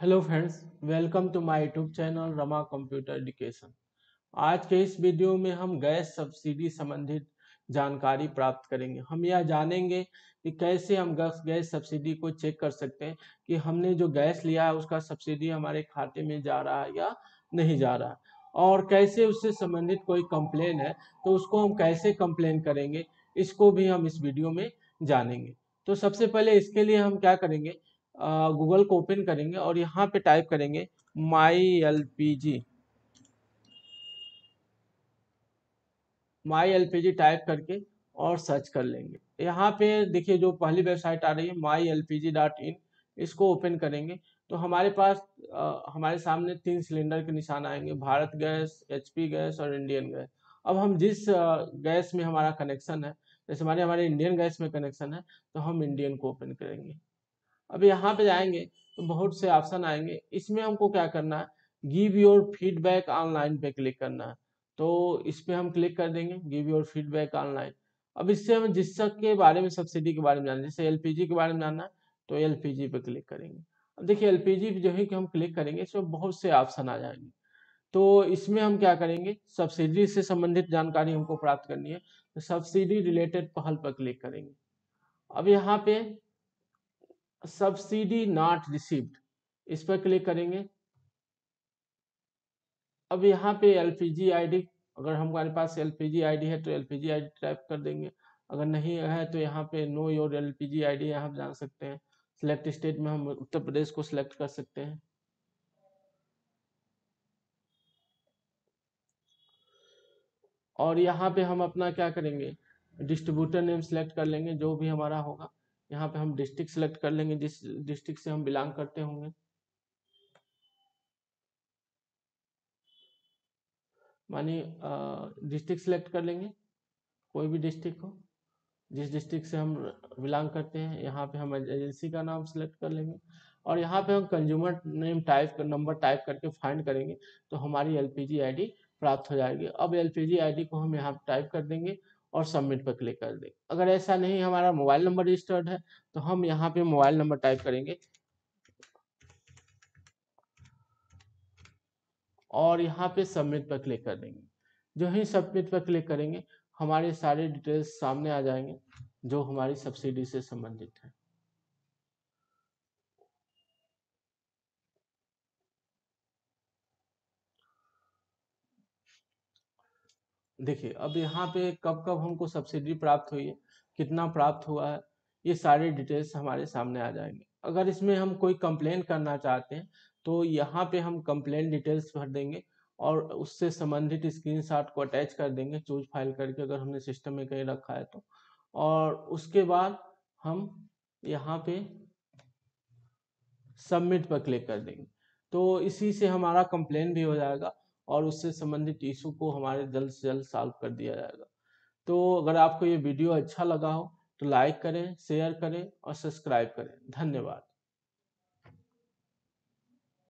Hello friends, welcome to my YouTube channel Rama computer education. आज के इस वीडियो में हम गैस सब्सिडी संबंधित जानकारी प्राप्त करेंगे। हम यह जानेंगे कि कैसे हम गैस सब्सिडी को चेक कर सकते हैं कि हमने जो गैस लिया है उसका सब्सिडी हमारे खाते में जा रहा है या नहीं जा रहा है, और कैसे उससे संबंधित कोई कंप्लेन है तो उसको हम कैसे कंप्लेन करेंगे, इसको भी हम इस वीडियो में जानेंगे। तो सबसे पहले इसके लिए हम क्या करेंगे, गूगल को ओपन करेंगे और यहाँ पे टाइप करेंगे माई एलपीजी टाइप करके और सर्च कर लेंगे। यहाँ पे देखिए जो पहली वेबसाइट आ रही है mylpg.in, इसको ओपन करेंगे तो हमारे पास हमारे सामने 3 सिलेंडर के निशान आएंगे, भारत गैस, एचपी गैस और इंडियन गैस। अब हम जिस गैस में हमारा कनेक्शन है, जैसे हमारे हमारे इंडियन गैस में कनेक्शन है तो हम इंडियन को ओपन करेंगे। अब यहाँ पे जाएंगे तो बहुत से ऑप्शन आएंगे, इसमें हमको क्या करना है, गिव योर फीडबैक ऑनलाइन पे क्लिक करना है। तो इस पे हम क्लिक कर देंगे, गिव योर फीडबैक ऑनलाइन। अब इससे हम जिस के बारे में, सब्सिडी के बारे में जानना है, जैसे एलपीजी के बारे में जानना है तो एलपीजी पे क्लिक करेंगे। अब देखिए एलपीजी जो है कि हम क्लिक करेंगे इसमें बहुत से ऑप्शन आ जाएंगे। तो इसमें हम क्या करेंगे, सब्सिडी से संबंधित जानकारी हमको प्राप्त करनी है तो सब्सिडी रिलेटेड पहल पर क्लिक करेंगे। अब यहाँ पे सब्सिडी नॉट रिसीव्ड, इस पर क्लिक करेंगे। अब यहाँ पे एलपीजी आईडी, अगर हमारे पास एलपीजी आईडी है तो एलपीजी आईडी टाइप कर देंगे, अगर नहीं है तो यहाँ पे नो योर एलपीजी आईडी यहाँ जान सकते हैं। सिलेक्ट स्टेट में हम उत्तर प्रदेश को सिलेक्ट कर सकते हैं। और यहाँ पे हम अपना क्या करेंगे, डिस्ट्रीब्यूटर नेम सेलेक्ट कर लेंगे जो भी हमारा होगा। यहाँ पे हम डिस्ट्रिक्ट सेलेक्ट कर लेंगे जिस डिस्ट्रिक्ट से हम बिलोंग करते होंगे। मानिए डिस्ट्रिक्ट सेलेक्ट कर लेंगे, कोई भी डिस्ट्रिक्ट हो, जिस डिस्ट्रिक्ट से हम बिलोंग करते हैं। यहाँ पे हम एजेंसी का नाम सेलेक्ट कर लेंगे और यहाँ पे हम कंज्यूमर नेम टाइप कर, नंबर टाइप करके फाइंड करेंगे तो हमारी एलपीजी आईडी प्राप्त हो जाएगी। अब एलपीजी आईडी को हम यहाँ टाइप कर देंगे और सबमिट पर क्लिक कर देंगे। अगर ऐसा नहीं हमारा मोबाइल नंबर रजिस्टर्ड है तो हम यहाँ पे मोबाइल नंबर टाइप करेंगे और यहाँ पे सबमिट पर क्लिक कर देंगे। जो ही सबमिट पर क्लिक करेंगे हमारे सारे डिटेल्स सामने आ जाएंगे जो हमारी सब्सिडी से संबंधित है। देखिए अब यहाँ पे कब कब हमको सब्सिडी प्राप्त हुई है, कितना प्राप्त हुआ है, ये सारे डिटेल्स हमारे सामने आ जाएंगे। अगर इसमें हम कोई कंप्लेन करना चाहते हैं तो यहाँ पे हम कंप्लेन डिटेल्स भर देंगे और उससे संबंधित स्क्रीनशॉट को अटैच कर देंगे, चूज फाइल करके, अगर हमने सिस्टम में कहीं रखा है तो। और उसके बाद हम यहाँ पे सबमिट पर क्लिक कर देंगे तो इसी से हमारा कंप्लेन भी हो जाएगा और उससे संबंधित इशू को हमारे जल्द से जल्द सॉल्व कर दिया जाएगा। तो अगर आपको ये वीडियो अच्छा लगा हो तो लाइक करें, शेयर करें और सब्सक्राइब करें। धन्यवाद।